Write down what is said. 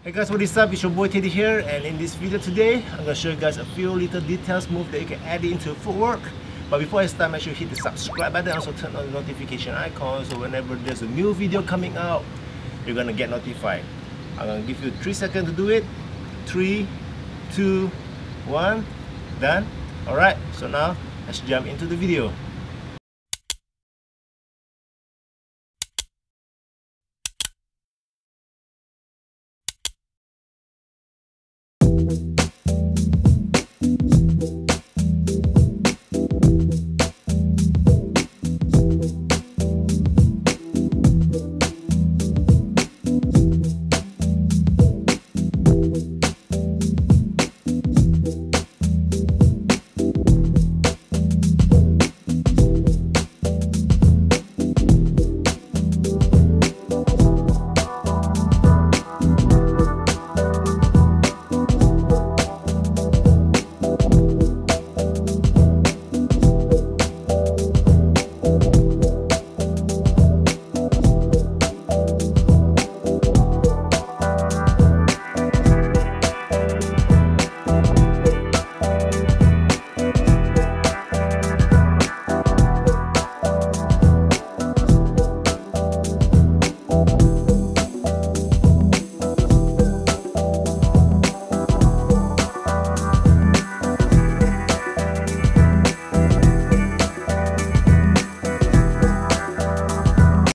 Hey guys, what is up? It's your boy Teddy here, and in this video today, I'm going to show you guys a few little details move that you can add into Footwork. But before I start, make sure you hit the subscribe button, also turn on the notification icon, so whenever there's a new video coming out, you're going to get notified. I'm going to give you 3 seconds to do it. 3, 2, 1, done. Alright, so now let's jump into the video.